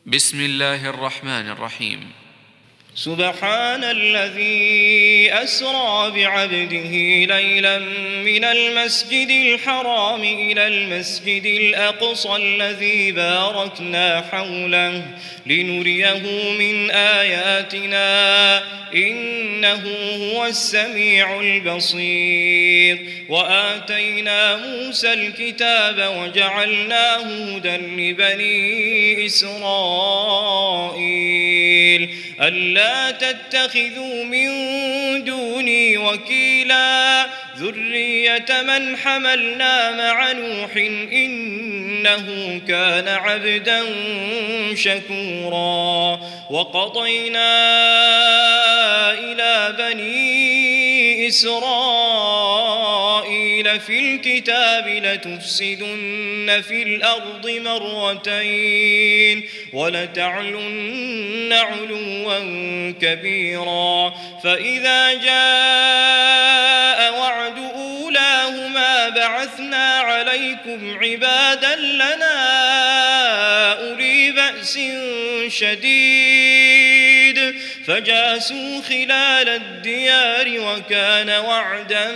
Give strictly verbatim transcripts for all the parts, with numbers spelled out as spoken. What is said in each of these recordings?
بسم الله الرحمن الرحيم. سبحان الذي أسرى بعبده ليلا من المسجد الحرام إلى المسجد الأقصى الذي باركنا حوله لنريه من آياتنا إنه هو السميع البصير. وآتينا موسى الكتاب وجعلناه هدى لبني إسرائيل ألا تتخذوا من دوني وكيلا ذرية من حملنا مع نوح إنه كان عبدا شكورا. وقضينا إلى بني إسرائيل في الكتاب لتفسدن في الأرض مرتين ولتعلن علوا كبيرا. فإذا جاء وعد أولاهما بعثنا عليكم عبادا لنا أولي بأس شديد فجاسوا خلال الديار وكان وعدا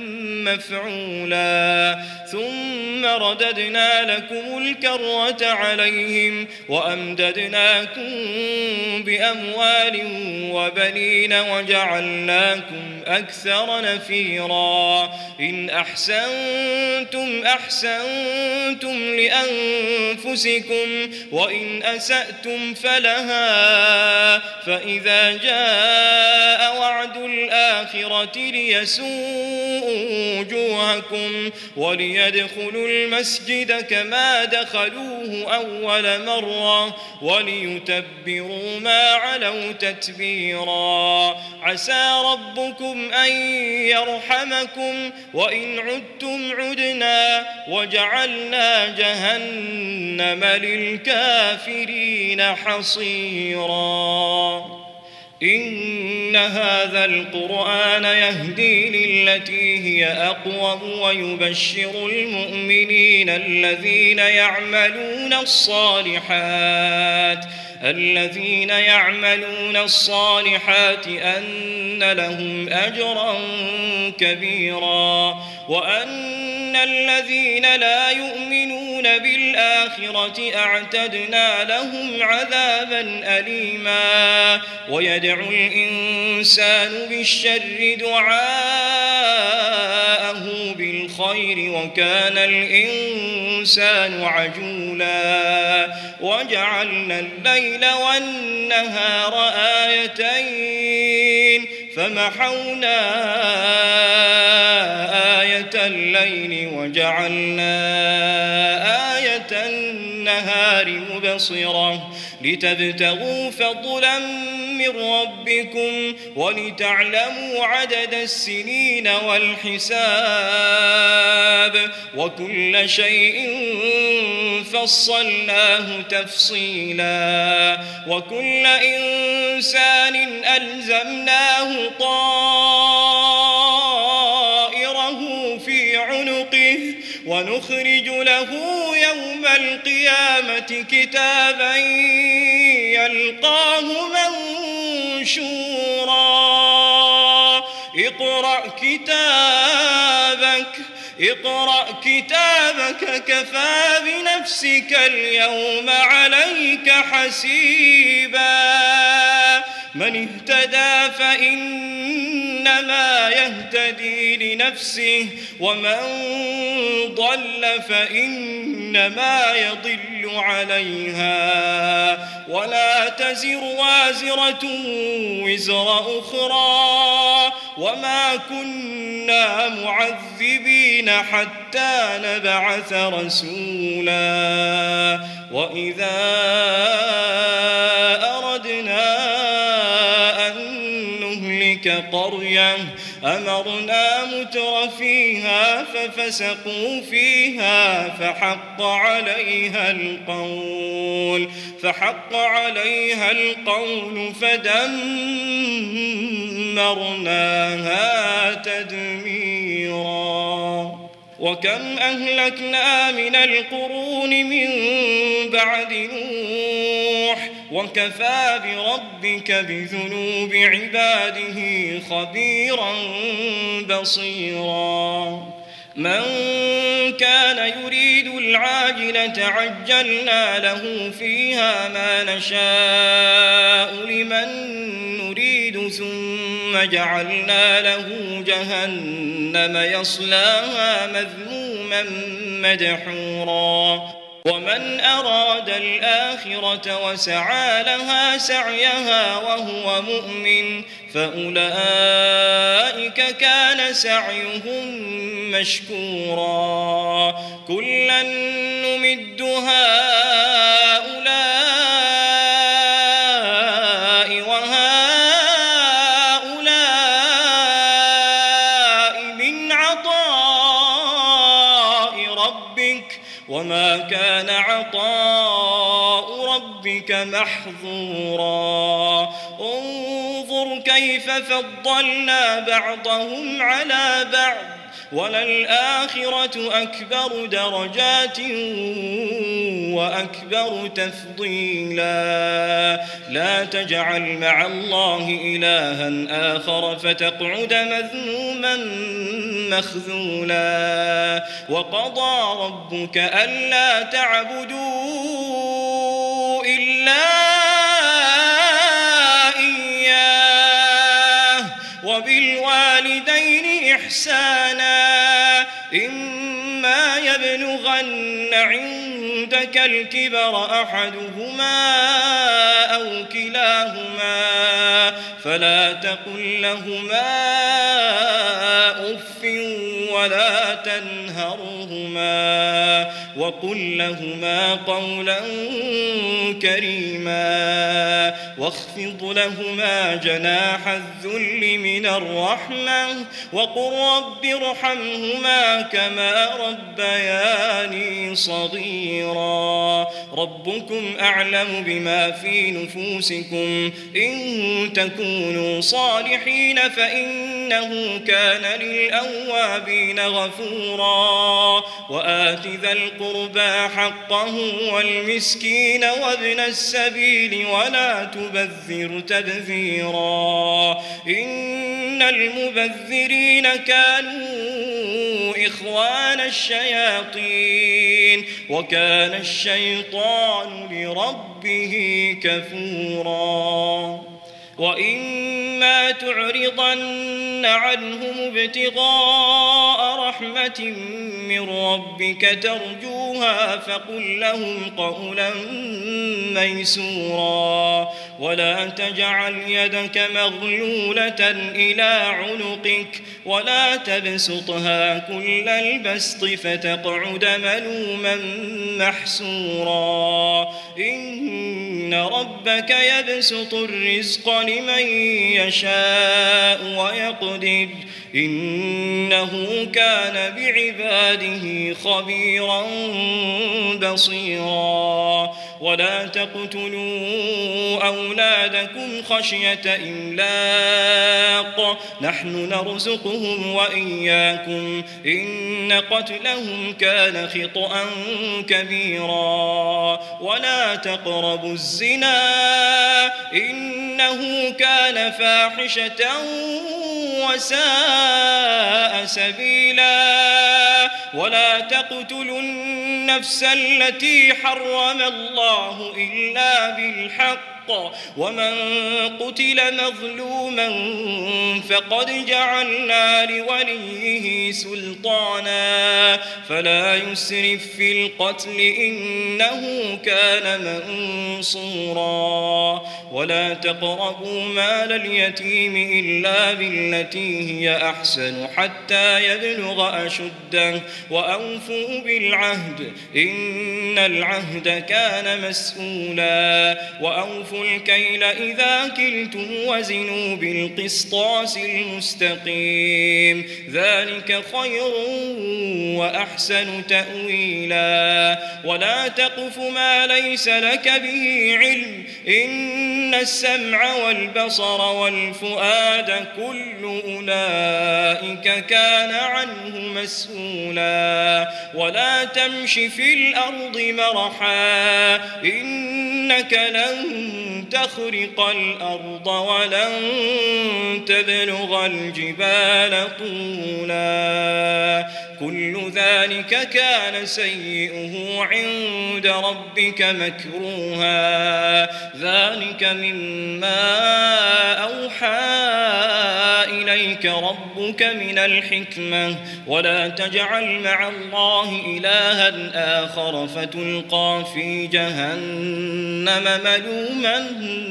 مفعولا. ثم رددنا لكم الكرة عليهم وأمددناكم بأموال وبنين وجعلناكم أكثر نفيرا. إن أحسنتم أحسنتم لأنفسكم وإن أسأتم فلها. فإذا جاء وعد الآخرة ليسوءوا وجوهكم وليدخلوا المسجد كما دخلوه أول مرة وليتبروا ما علوا تتبيرا. عسى ربكم أن يرحمكم وإن عدتم عدنا وجعلنا جهنم للكافرين حصيرا. إن هذا القرآن يهدي للتي هي أقوم ويبشر المؤمنين الذين يعملون الصالحات الذين يعملون الصالحات أن لهم أجرا كبيرا وأن الذين لا يؤمنون بالآخرة أعتدنا لهم عذابا أليما. ويدعو الإنسان بالشر دعاءه بالخير وكان الإنسان عجولا. وجعلنا الليل والنهار آيتين فمحونا آية الليل وجعلنا آية النهار مبصرة لتبتغوا فضلا من ربكم ولتعلموا عدد السنين والحساب وكل شيء فصلناه تفصيلا. وكل إنسان ألزمناه طائره في عنقه ونخرج له يوم القيامة كتابا يلقاه منشورا. اقرأ كتابك اقرأ كتابك كفى بنفسك اليوم عليك حسيبا. من اهتدى فإنما يهتدي لنفسه ومن ضل فإنما يضل عليها ولا تزر وازرة وزر أخرى وما كنا معذبين حتى نبعث رسولا. وإذا أردنا قرية أمرنا متر فيها ففسقوا فيها فحق عليها القول فحق عليها القول فدمرناها تدميرا. وكم أهلكنا من القرون من بعد نوح وكفى بربك بذنوب عباده خبيرا بصيرا من كان يريد العاجلة عجلنا له فيها ما نشاء لمن نريد ثم جعلنا له جهنم يصلاها مذموما مدحورا ومن أراد الآخرة وسعى لها سعيها وهو مؤمن فأولئك كان سعيهم مشكورا كلا نمد هؤلاء وهؤلاء من عطاء ربك وما كان عطاء ربك محظورا انظر كيف فضلنا بعضهم على بعض وللآخرة أكبر درجات وأكبر تفضيلا لا تجعل مع الله إلها آخر فتقعد مذموما مخذولا وقضى ربك ألا تعبدوا إلا إياه وبالوالدين إحسانا إما يبلغن عندك الكبر أحدهما أو كلاهما فلا تقل لهما أف ولا تنهرهما وقل لهما قولا كريما واخفض لهما جناح الذل من الرحمة وقل رب ارحمهما كما ربياني صغيرا ربكم أعلم بما في نفوسكم إن تكونوا صالحين فإنه كان للأوابين غفورا وآت ذا القربى حقه والمسكين وابن السبيل ولا تبذر تبذيرا إن المبذرين كانوا إخوان الشياطين وكان الشيطان لربه كفورا وإما تعرضن عنهم ابتغاء رحمة من ربك ترجوها فقل لهم قولا ميسورا ولا تجعل يدك مغلولة إلى عنقك ولا تبسطها كل البسط فتقعد ملوما محسورا إن ربك يبسط الرزق لمن يشاء ويقدر إنه كان بعباده خبيرا بصيرا ولا تقتلوا أولادكم خشية إملاق نحن نرزقهم وإياكم إن قتلهم كان خطأ كبيرا ولا تقربوا الزنا إنه كان فاحشة وساء سبيلا ولا تقتلوا النفس التي حرم الله إلا بالحق ومن قتل مظلوما فقد جعلنا لوليه سلطانا فلا يسرف في القتل إنه كان منصورا ولا تقربوا مال اليتيم إلا بالتي هي أحسن حتى يبلغ أشده وأوفوا بالعهد إن العهد كان مسؤولا وأوفوا الكيل إذا كلتم وزنوا بالقسطاس المستقيم ذلك خير وأحسن تأويلا ولا تقف ما ليس لك به علم إن إن السمع والبصر والفؤاد كل أولئك كان عنه مسؤولا ولا تمش في الأرض مرحا إنك لن تخرق الأرض ولن تبلغ الجبال طولا كل ذلك كان سيئه عند ربك مكروها ذلك مما أوحى إليك ربك من الحكمة ولا تجعل مع الله إلها آخر فتلقى في جهنم ملوما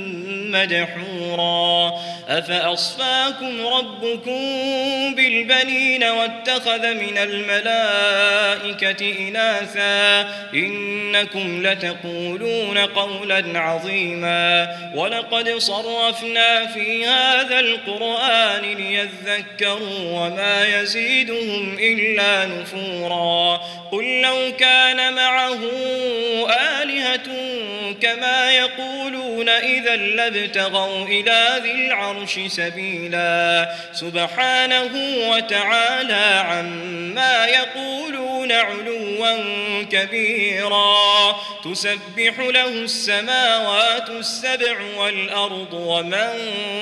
مدحورا أفأصفاكم ربكم بالبنين واتخذ من الملائكة إناثا إنكم لتقولون قولا عظيما ولقد صرفنا في هذا القرآن ليذكروا وما يزيدهم إلا نفورا قل لو كان معه آلهة كما يقولون إذا لابتغوا إلى ذي العرش سبيلا سبحانه وتعالى عما يقولون علوا كبيرا تسبح له السماوات السبع والأرض ومن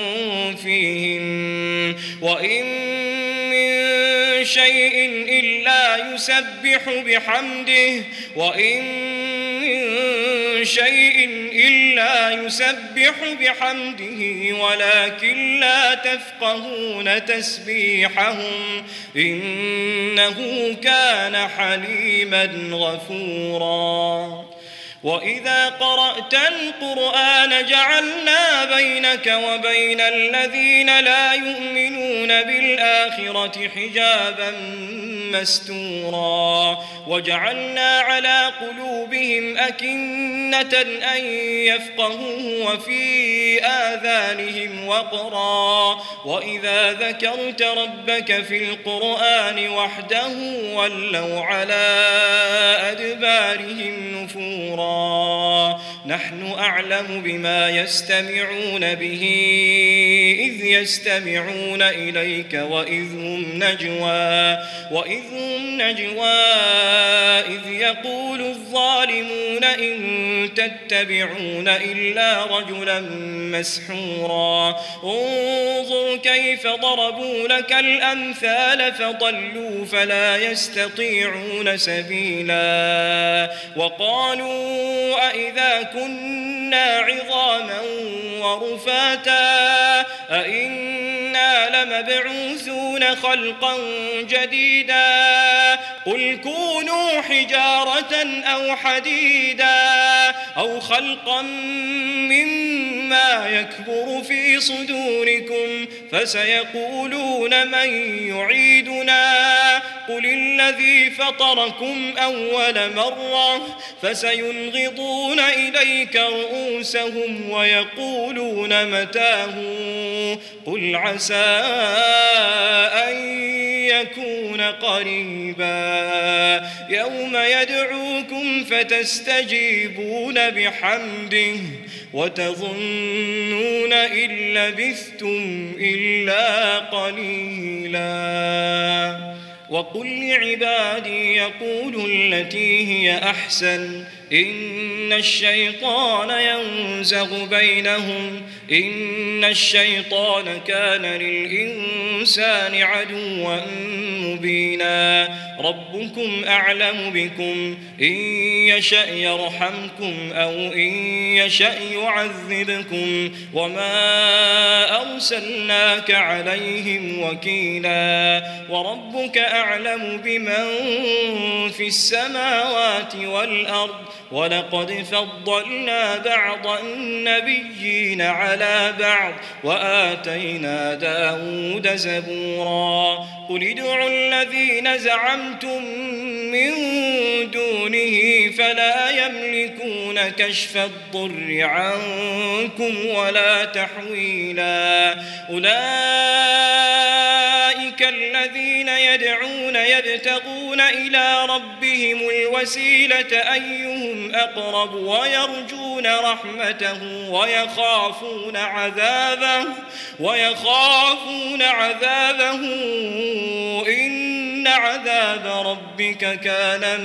فيهن وإن من شيء إلا يسبح بحمده وإن من شيء إلا يسبح بحمده ولكن لا تفقهون تسبيحهم إنه كان حليما غفورا وإذا قرأت القرآن جعلنا بينك وبين الذين لا يؤمنون بالآخرة حجابا مستورا وجعلنا على قلوبهم أكنة أن يفقهوه وفي آذانهم وقرا وإذا ذكرت ربك في القرآن وحده ولوا على أدبارهم نفورا نحن أعلم بما يستمعون به إذ يستمعون إليك وإذ هم نجوى وإذ هم نجوى إذ يقول الظالمون إن تتبعون إلا رجلا مسحورا انظر كيف ضربوا لك الأمثال فضلوا فلا يستطيعون سبيلا وقالوا أئذا كنا عظاما ورفاتا أئنا لمبعوثون خلقا جديدا قل كونوا حجارة أو حديدا أو خلقا مما يكبر في صدوركم فسيقولون من يعيدنا قل الذي فطركم أول مرة فسينغضون إليك رؤوسهم ويقولون متاه قل عسى أن يكون قريبا يوم يدعوكم فتستجيبون بحمده وتظنون إن لبثتم إلا قليلا وقل لعبادي يقولوا التي هي أحسن إن الشيطان ينزغ بينهم إن الشيطان كان للإنسان عدوا مبينا ربكم أعلم بكم إن يشأ يرحمكم أو إن يشأ يعذبكم وما أرسلناك عليهم وكيلا وربك أعلم بمن في السماوات والأرض ولقد فضلنا بعض النبيين على بعض وآتينا داود زبورا قل ادعوا الذين زعمتم من دونه فلا يملكون كشف الضر عنكم ولا تحويلا أولئك الذين يدعون يبتغون إلى ربهم الوسيلة أيهم أقرب ويرجون يرجون رحمته ويخافون عذابه ويخافون عذابه إن عذاب ربك كان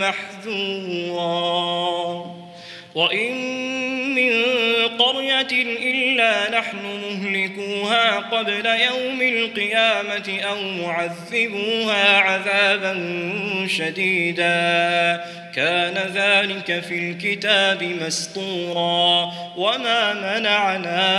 محذورا وإن من قرية إلا نحن مهلكوها قبل يوم القيامة أو معذبوها عذابا شديدا كان ذلك في الكتاب مسطورا وما منعنا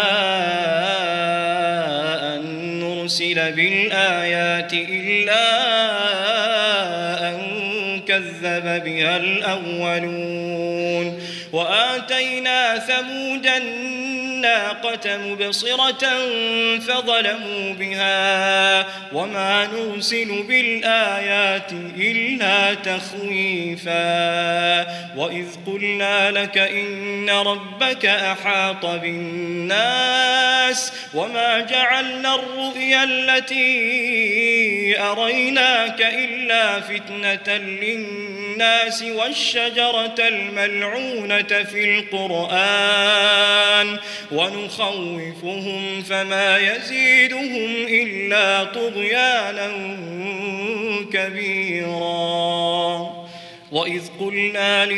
أن نرسل بالآيات إلا أن كذب بها الأولون وآتينا ثمود الناقة مبصرة فظلموا بها وما نرسل بالآيات إلا تخويفا وإذ قلنا لك إن ربك أحاط بالناس وما جعلنا الرؤيا التي أريناك إلا فتنة للناس والشجرة الملعونة في القرآن ونخوفهم فما يزيدهم إلا طغيانا كبيرا وإذ قلنا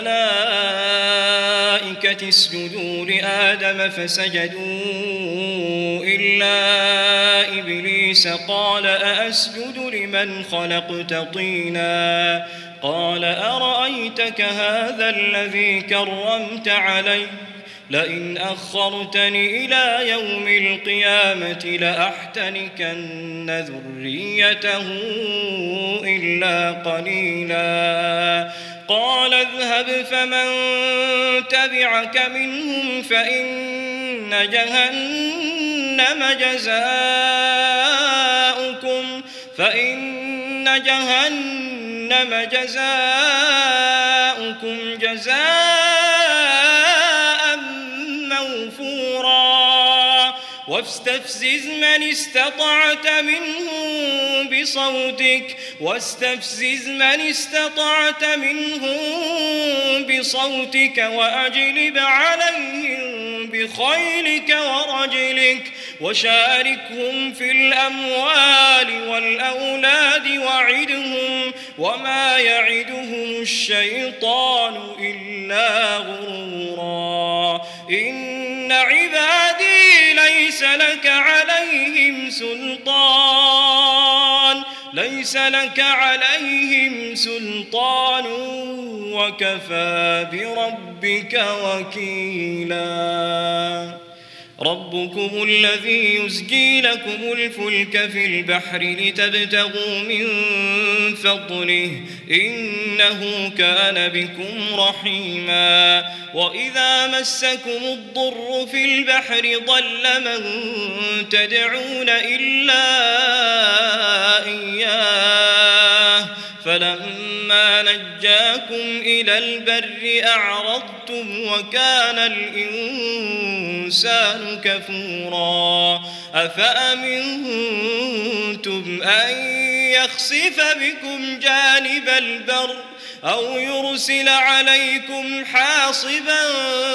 للملائكة اسجدوا لآدم فسجدوا إلا إبليس قال أأسجد لمن خلقت طينا قال أرأيتك هذا الذي كرمت علي لئن أخرتني إلى يوم القيامة لأحتنكن ذريته إلا قليلا قال اذهب فمن تبعك منهم فإن جهنم جزاؤكم فإن جهنم جزاؤكم جزاء موفورا واستفزز من استطعت منهم بصوتك واستفزز من استطعت منهم بصوتك وأجلب عليهم بخيلك ورجلك وشاركهم في الأموال والأولاد وعدهم وما يعدهم الشيطان إلا غرورا إن عبادي ليس لك عليهم سلطان ليس لك عليهم سلطان وكفى بربك وكيلا ربكم الذي يزجي لكم الفلك في البحر لتبتغوا من فضله إنه كان بكم رحيما وإذا مسكم الضر في البحر ضل من تدعون إلا إياه فلما نجاكم إلى البر أعرضتم وكان الإنسان كفورا أفأمنتم أن يخسف بكم جانب البر أو يرسل عليكم حاصبا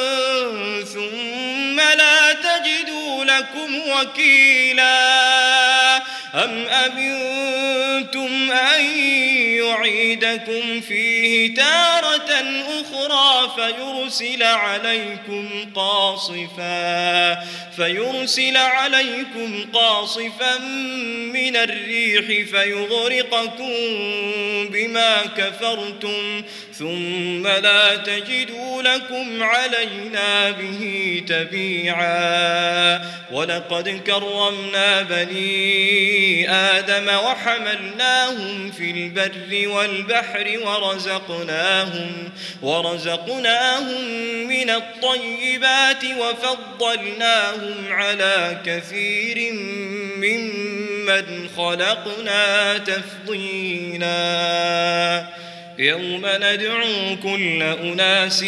ثم لا تجدوا لكم وكيلا أم أمنتم أن يعيدكم فيه تارة أخرى فيرسل عليكم قاصفا فيرسل عليكم قاصفا من الريح فيغرقكم بما كفرتم ثم لا تجدوا لكم علينا به تبيعا ولقد كرمنا بني آدم وحملناهم في البر والبحر ورزقناهم ورزقناهم من الطيبات وفضلناهم على كثير ممن خلقنا تفضيلا يوم ندعو كل أناس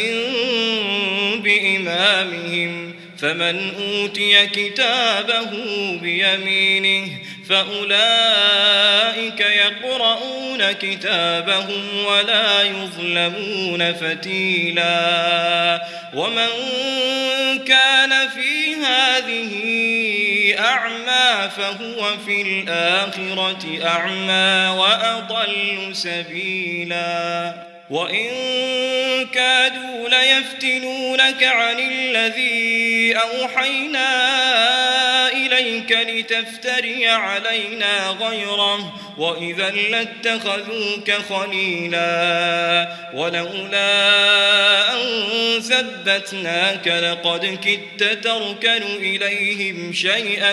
بإمامهم فمن أوتي كتابه بيمينه فأولئك يقرؤون كتابهم ولا يظلمون فتيلا ومن كان في هذه أعمى فهو في الآخرة أعمى وأضل سبيلا وإن كادوا ليفتنونك عن الذي أوحينا إليك لتفتري علينا غيره وإذا لاتخذوك خليلا ولولا أن ثبتناك لقد كدت تركن إليهم شيئا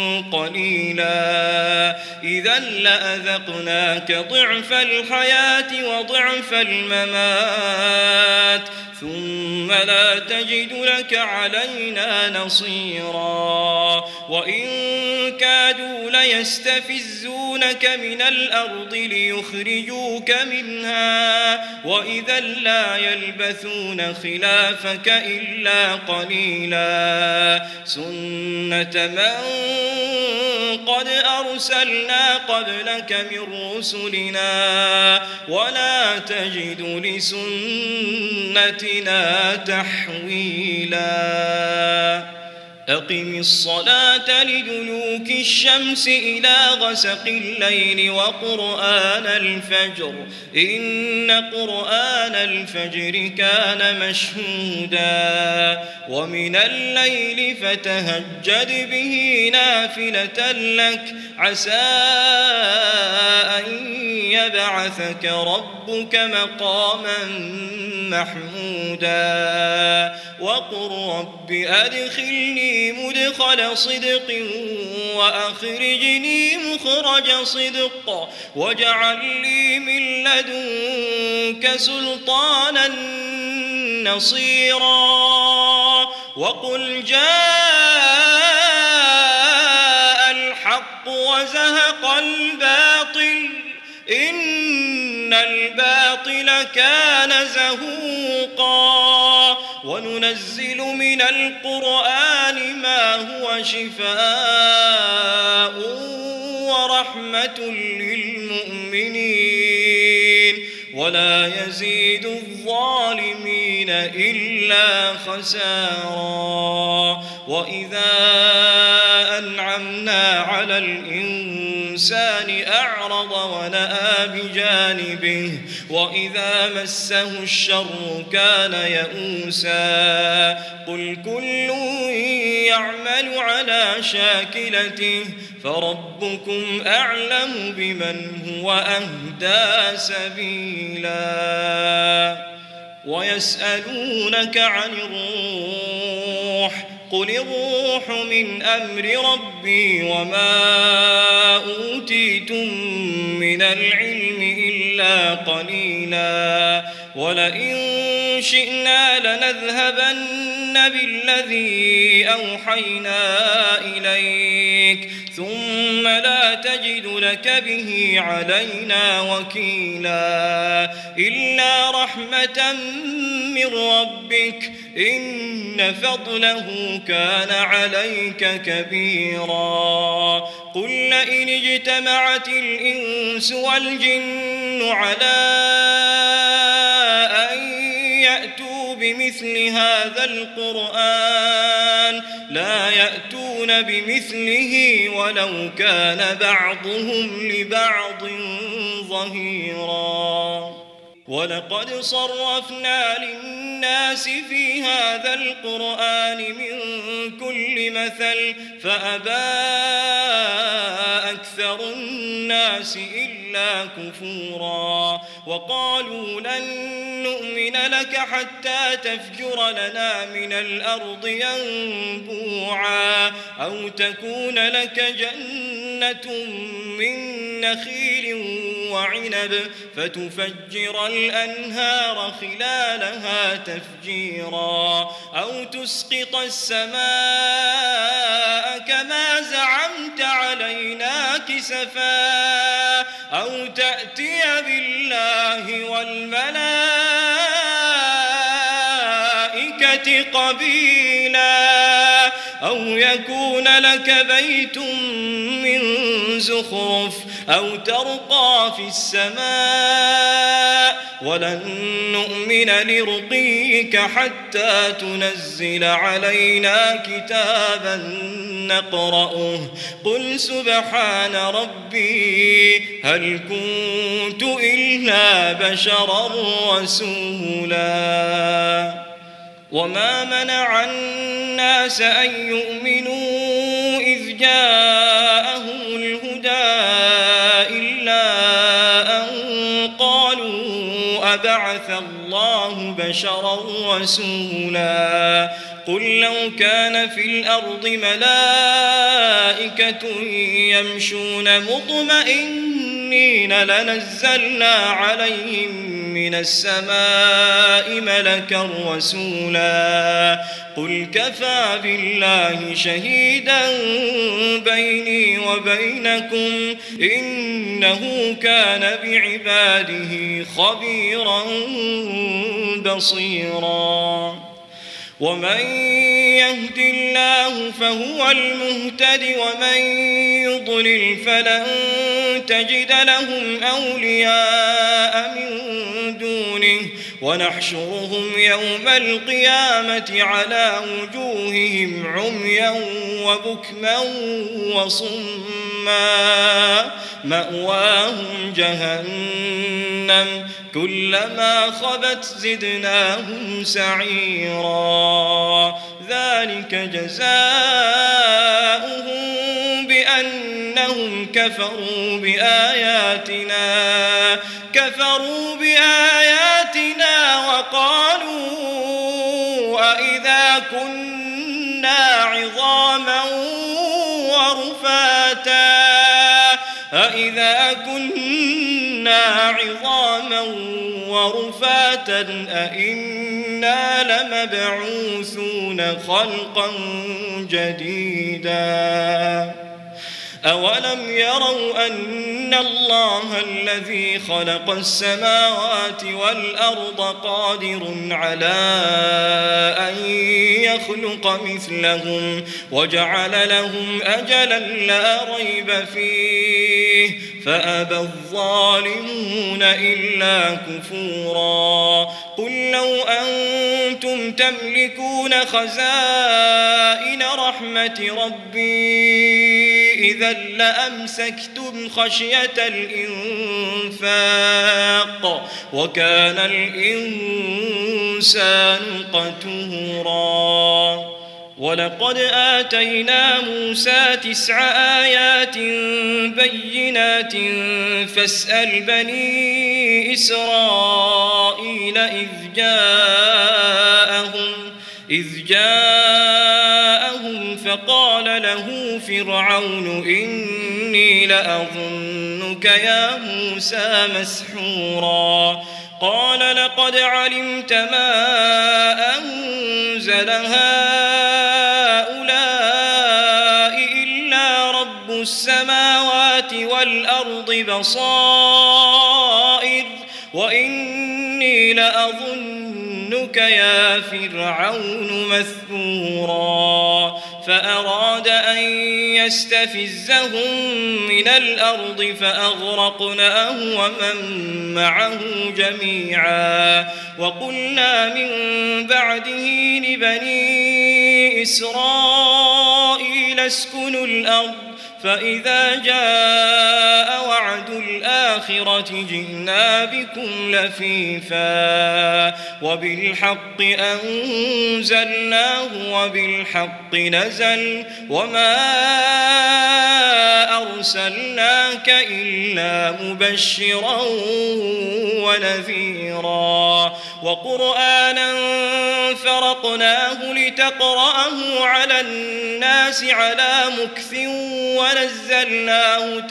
قليلا إذا لأذقناك ضعف الحياة وضعف الممات ثم لا تجد لك علينا نصيرا وإن كادوا ليستفزونك من الأرض ليخرجوك منها وإذا لا يلبثون خلافك إلا قليلا سنة من قد أرسلنا قبلك من رسلنا ولا تجد لسنتنا تحويلا أقم الصلاة لدلوك الشمس إلى غسق الليل وقرآن الفجر إن قرآن الفجر كان مشهودا ومن الليل فتهجد به نافلة لك عسى أن يبعثك ربك مقاما محمودا وقل رب أدخلني مدخل صدق وأخرجني مخرج صدق واجعل لي من لدنك سلطانا نصيرا وقل جاء الحق وزهق الباطل إن الباطل كان زهوقا وننزل من القرآن ما هو شفاء ورحمة للمؤمنين ولا يزيد الظالمين إلا خسارا وإذا أنعمنا على الإنسان أعرض ونأى بجانبه وإذا مسه الشر كان يئوسا قل كل يعمل على شاكلته فربكم أعلم بمن هو أهدى سبيلا ويسألونك عن الروح قل الروح من أمر ربي وما أوتيتم من العلم إلا قليلا ولئن شئنا لنذهبن بالذي أوحينا إليك ثم لا تجد لك به علينا وكيلا إلا رحمة من ربك إن فضله كان عليك كبيرا قل لئن اجتمعت الإنس والجن على أن يأتوا بمثل هذا القرآن لا يأتون بمثله ولو كان بعضهم لبعض ظهيرا ولقد صرفنا للناس في هذا القرآن من كل مثل فأبى أكثر الناس إلا كفورا وقالوا لن نؤمن لك حتى تفجر لنا من الأرض ينبوعا أو تكون لك جنة من نخيل وعنب فتفجر الأنهار خلالها تفجيرا أو تسقط السماء كما زعمت علينا كسفا أو تأتي بالله والملائكة قبيلا أو يكون لك بيت من زخرف أو ترقى في السماء ولن نؤمن لرقيك حتى تنزل علينا كتابا نقرأه قل سبحان ربي هل كنت إلا بشرا رسولا وما منع الناس أن يؤمنوا إذ جاءهم الهدى إلا أن قالوا أبعث الله بشرا رسولا قل لو كان في الأرض ملائكة يمشون مطمئنين لنزلنا عليهم من السماء ملكا رسولا قل كفى بالله شهيدا بيني وبينكم إنه كان بعباده خبيرا بصيرا ومن يهد الله فهو المهتد ومن يضلل فلن تجد لهم أولياء من دونه ونحشرهم يوم القيامة على وجوههم عميا وبكما وصما مأواهم جهنم كلما خبت زدناهم سعيرا ذلك جزاؤهم بأنهم كفروا بآياتنا كفروا بآياتنا وقالوا أإذا كنا عظاما ورفاتا أإذا كنا عظاما ورفاتا أإنا لمبعوثون خلقا جديدا أولم يروا أن الله الذي خلق السماوات والأرض قادر على أن يخلق مثلهم وجعل لهم أجلا لا ريب فيه فأبى الظالمون إلا كفورا قل لو أنتم تملكون خزائن رحمة ربي إذا لأمسكتم خشية الإنفاق وكان الإنسان قتورا ولقد آتينا موسى تسع آيات بينات فاسأل بني إسرائيل إذ جاءهم إذ جاءهم فقال له فرعون إني لأظنك يا موسى مسحورا قال لقد علمت ما أنزل هؤلاء إلا رب السماوات والأرض بصائر وإني لأظنك يا فرعون مثبورا فأراد أن يستفزهم من الأرض فأغرقناه ومن معه جميعا وقلنا من بعده لبني إسرائيل اسكنوا الأرض فإذا جاء وعد الآخرة جئنا بكم لفيفا وبالحق أنزلناه وبالحق نزل وما أرسلناك إلا مبشرا ونذيرا وقرآنا فرقناه لتقرأه على الناس على مكث ونزلناه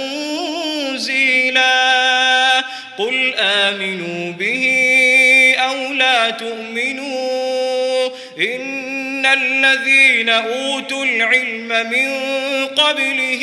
تنزيلا قل آمنوا به أو لا تؤمنوا إن الذين أوتوا العلم من قبله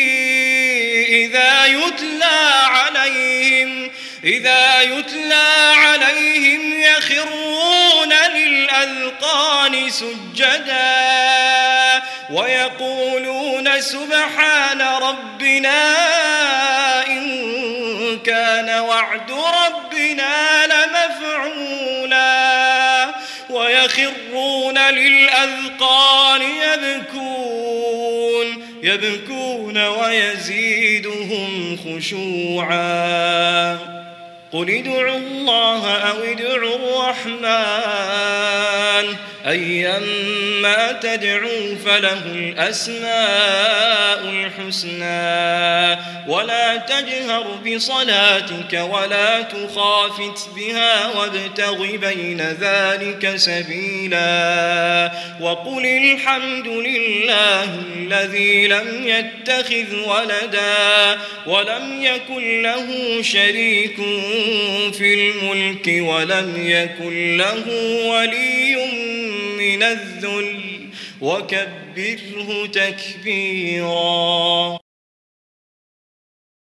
إذا يتلى عليهم إذا يتلى عليهم يخرون للأذقان سجدا ويقولون سبحان ربنا إن كان وعد ربنا لمفعولا ويخرون للأذقان يبكون يبكون ويزيدهم خشوعا قل ادعوا الله أو ادعوا الرحمن أيما تدعوا فله الأسماء الحسنى ولا تجهر بصلاتك ولا تخافت بها وابتغ بين ذلك سبيلا وقل الحمد لله الذي لم يتخذ ولدا ولم يكن له شريك في الملك ولم يكن له ولي من الذل وكبره تكبيرا.